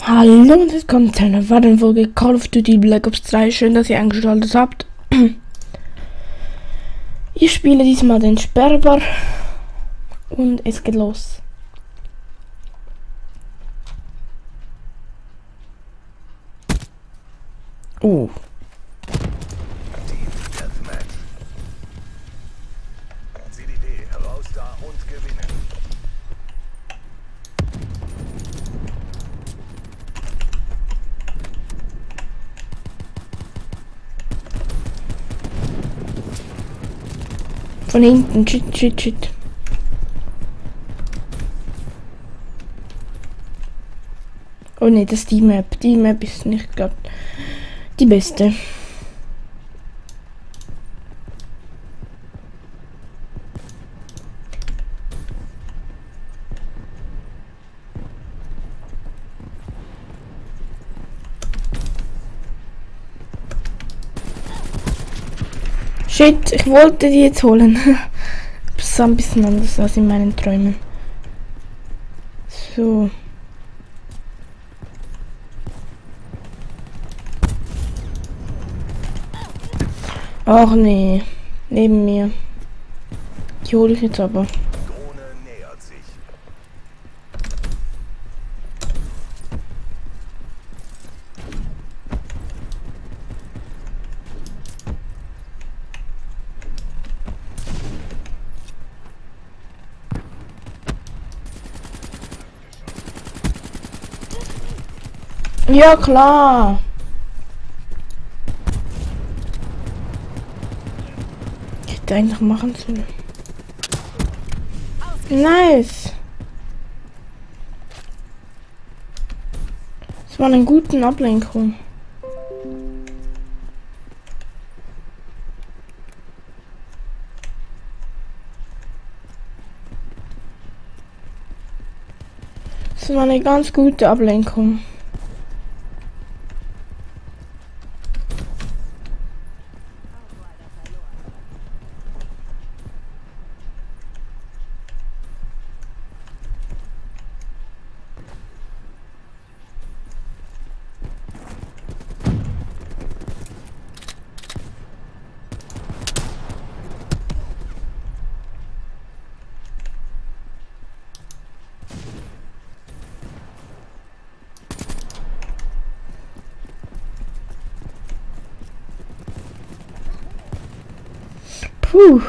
Hallo und willkommen zu einer weiteren Folge Call of Duty Black Ops 3. Schön, dass ihr eingeschaltet habt. Ich spiele diesmal den Sperber und es geht los. Oh. CDD, heraus da und gewinnen. Von hinten, shit. Oh ne, das ist die Map. Die Map ist nicht gerade die beste. Shit, ich wollte die jetzt holen. Das sah ein bisschen anders aus in meinen Träumen. So. Ach nee, neben mir. Die hole ich jetzt aber. Drohne nähert sich. Ja klar. Ich hätte eigentlich machen sollen. Nice. Das war eine gute Ablenkung. Das war eine ganz gute Ablenkung. Puh.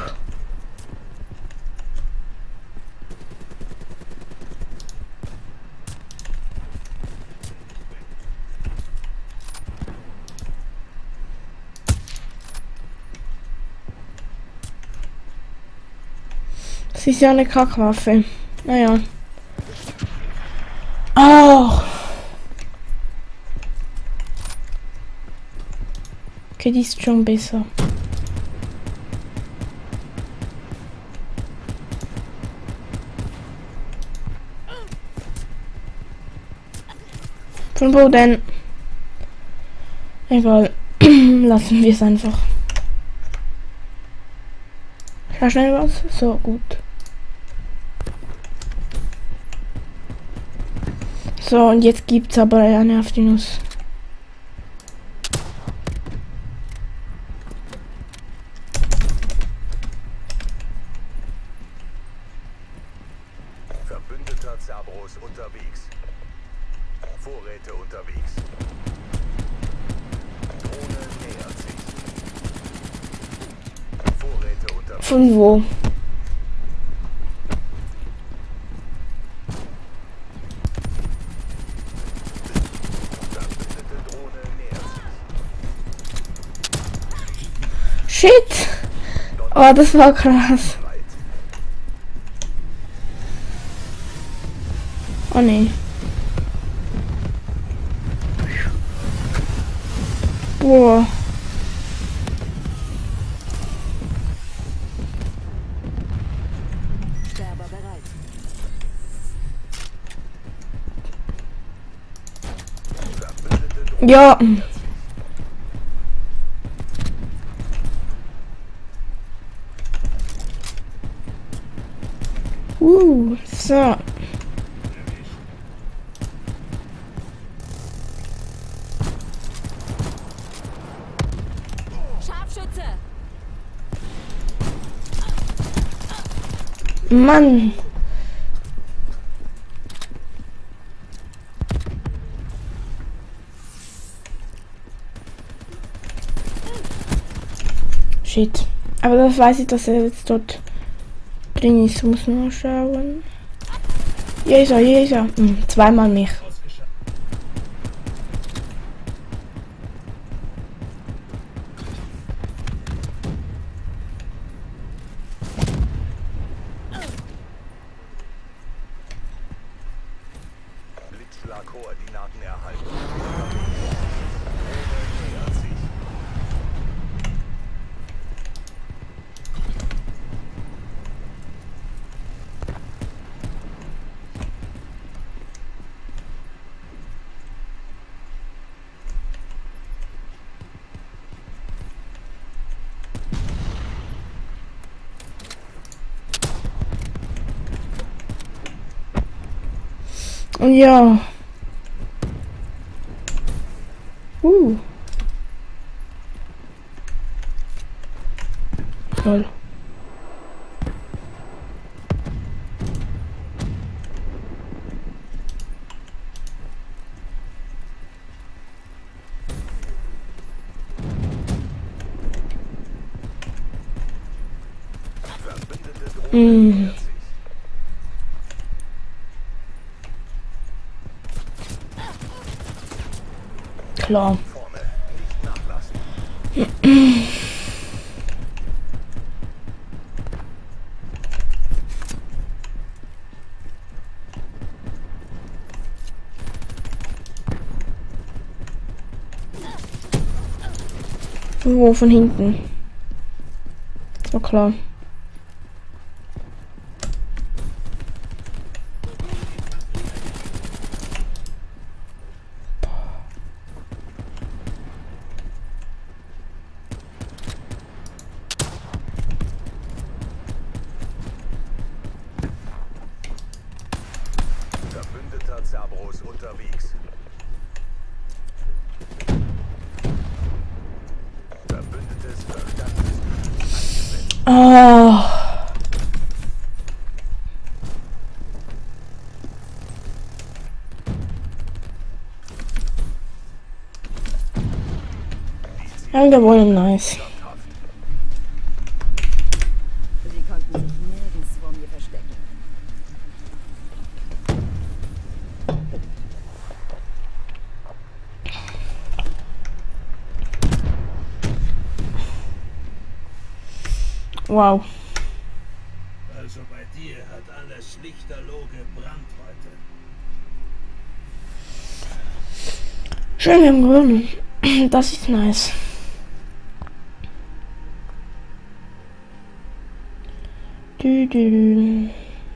Das ist ja eine Kackwaffe. Naja. Ach. Okay, die ist schon besser. Von wo denn? Egal. Lassen wir es einfach. Schau schnell was. So, gut. So, und jetzt gibt's aber eine auf die Nuss. Verbündeter Cerberus unterwegs. Vorräte unterwegs. Drohne nähert sich. Vorräte unterwegs. Von wo? Verbündete Drohne nähert sich. Shit! Oh, das war krass. Weit. Oh nee. Boah. Sperber bereit. Verbündete Drohne Ja. nähert sich. So. Mann. Shit. Aber das weiß ich, dass er jetzt dort drin ist. Muss man mal schauen. Hier ist er, hier ist er. Zweimal mich. Blitzschlag-Koordinaten erhalten. Nähert sich. Ja. Toll. Verbündete Drohne nähert sich. Klar. Vorne, nicht nachlassen. Wo von hinten? So klar. Verbündeter Cerberus unterwegs. Verbündetes Verstandesgebiet eingesetzt. Ah. Haben gewonnen, nice. Sie konnten sich nirgends vor mir verstecken. Wow. Also bei dir hat alles lichterloh gebrannt heute. Schön, wir haben gewonnen. Das ist nice. Dü, dü, dü.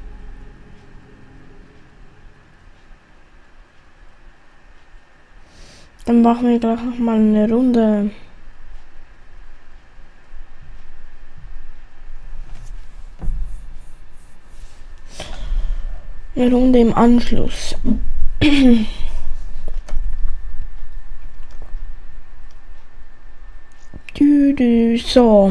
Dann machen wir gleich noch mal eine Runde. Eine Runde im Anschluss. Dü, dü, so.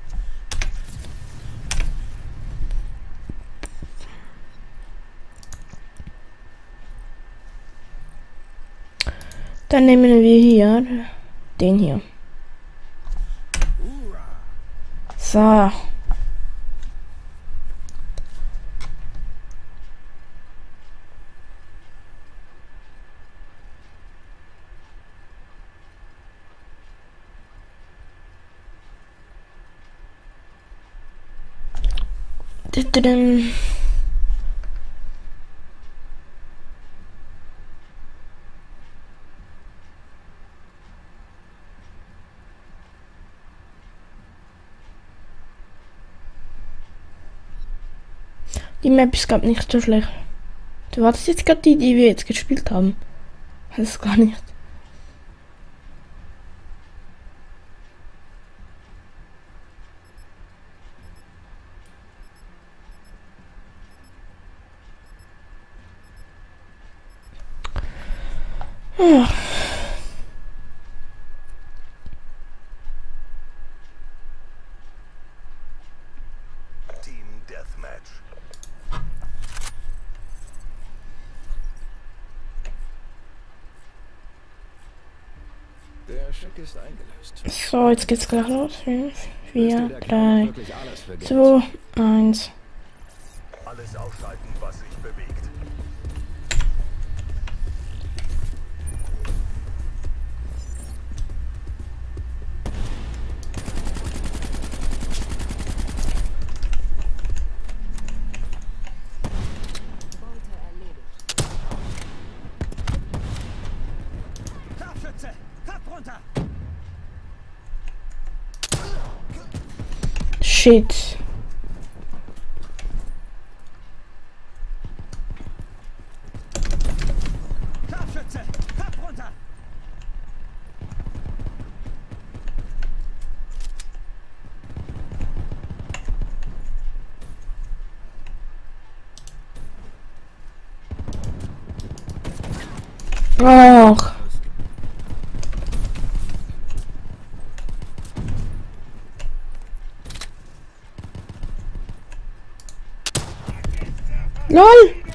Dann nehmen wir hier den hier. So. Tadadam. Die Map ist gerade nicht so schlecht. Du wartest jetzt gerade die wir jetzt gespielt haben. Das ist gar nicht. Ah. Team Deathmatch. Der Scheck ist eingelöst. So, jetzt geht's gleich los. 5, 4, Der 3, kann wirklich alles für Geld. 2, 1. Alles ausschalten, was sich bewegt. Beute erledigt. Scharfschütze! Kopf runter! Shit. Scharfschütze! Kopf runter! Och. LOL!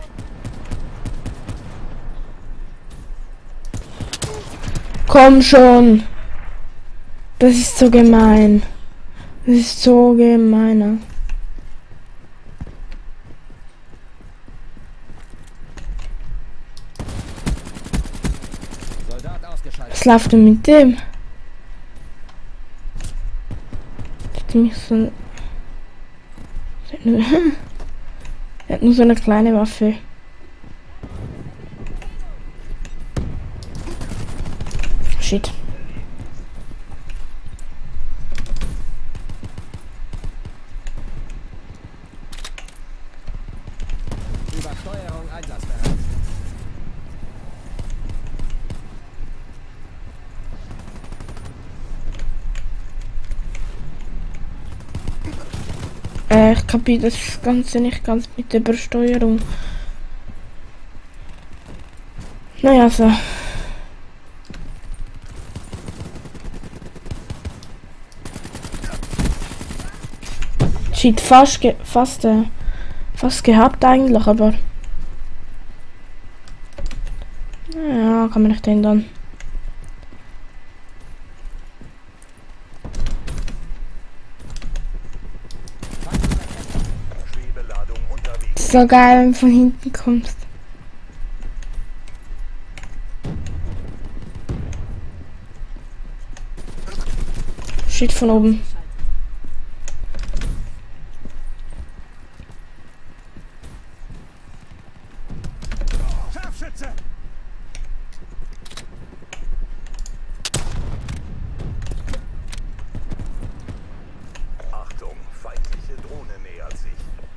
Komm schon! Das ist so gemein. Das ist so gemeiner. Soldat ausgeschaltet. Was läuft denn mit dem? Der hat mich so... Er hat nur so eine kleine Waffe. Shit. Übersteuerung einsatzbereit. Ich kapiere das Ganze nicht ganz mit der Übersteuerung. Naja, so. Shit, fast gehabt eigentlich, aber... Ja, kann man nicht ändern. Schwebeladung unterwegs. So geil, wenn du von hinten kommst. Shit, von oben. Scharfschütze! Achtung, feindliche Drohne nähert sich.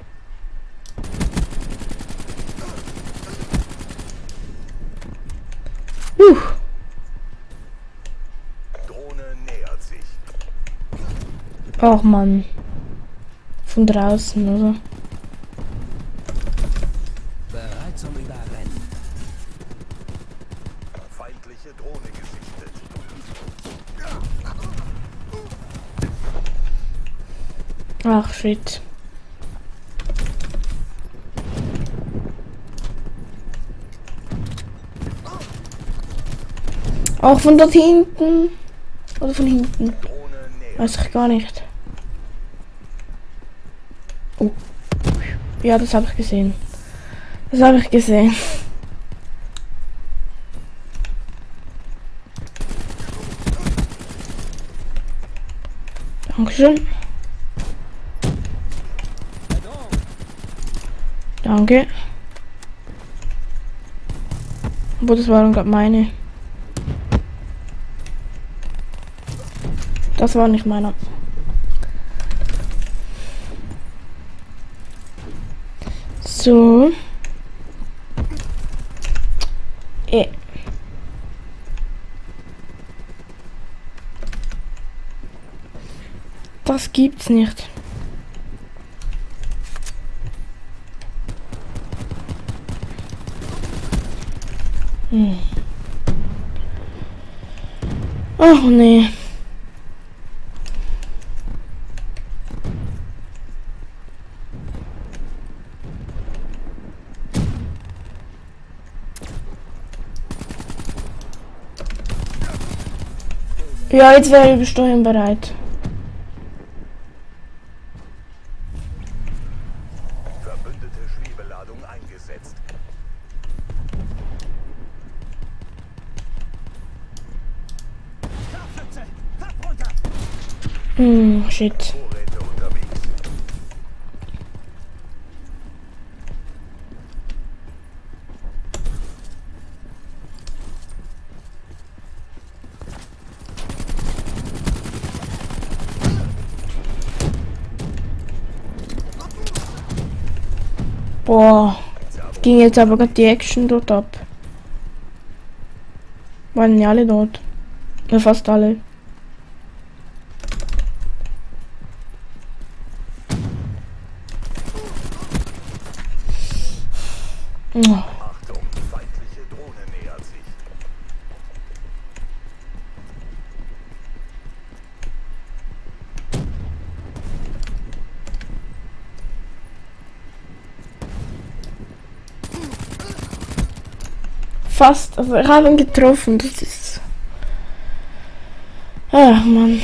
Drohne nähert sich. Och Mann. Von draußen, oder? Bereit zum Überrennen. Feindliche Drohne gesichtet. Ach shit. Auch von dort hinten. Oder von hinten. Drohne nähert Weiß ich gar nicht. Oh. Ja, das habe ich gesehen. Das habe ich gesehen. Dankeschön. Danke. Aber das waren gerade meine. Das war nicht meiner. So. Das gibt's nicht. Ach nee. Ja, jetzt wäre Übersteuern bereit. Verbündete Schwebeladung eingesetzt. Shit. Vorräte unterwegs. Boah. Ging jetzt aber gerade die Action dort ab. Waren ja alle dort. Ja, fast alle. Oh. Achtung, feindliche Drohne nähert sich. Fast, also ich habe ihn getroffen, das ist... Ach Mann.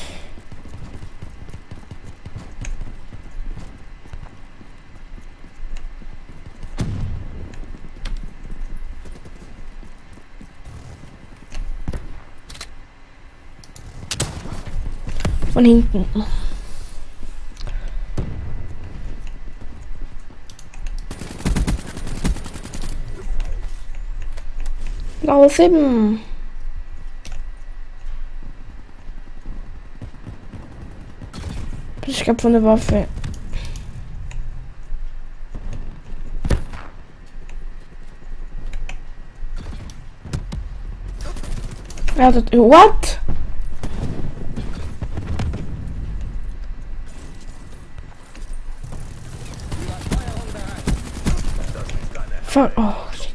Von hinten. Level 7. Ich glaube von der Waffe. Ja, das... What? Fuck. Oh, shit.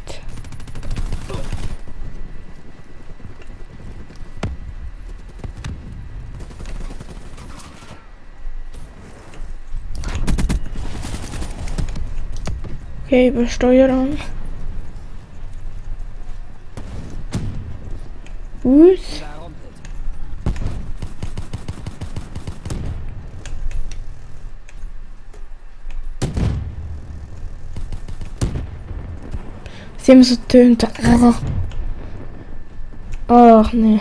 Okay, Übersteuerung. Gut. Sie haben so tönt. Ach nee.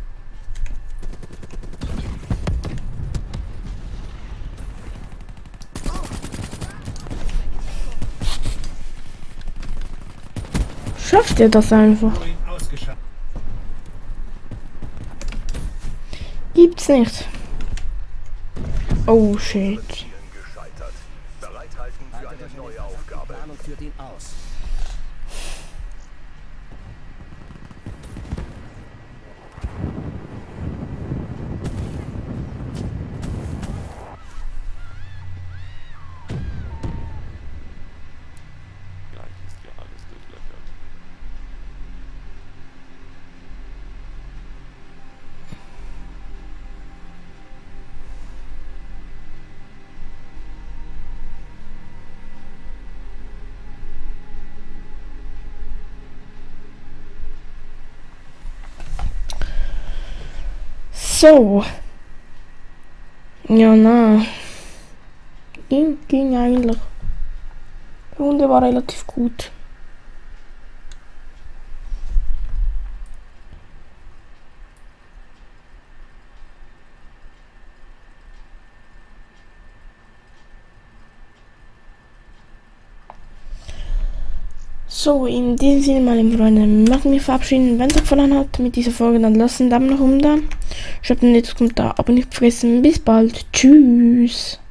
Schafft ihr das einfach? Gibt's nicht. Oh shit. Zielen gescheitert. Bereithalten für eine neue Aufgabe. Planung führt ihn aus. Gleich ist ja alles durchlöchert. So. Ja, na. Ging eigentlich. Die Runde war relativ gut. So, in diesem Sinne, meine Freunde, möchten mich verabschieden. Wenn es euch gefallen hat mit dieser Folge, dann lasst einen Daumen nach oben da. Schreibt einen netten Kommentar, aber nicht vergessen. Bis bald. Tschüss.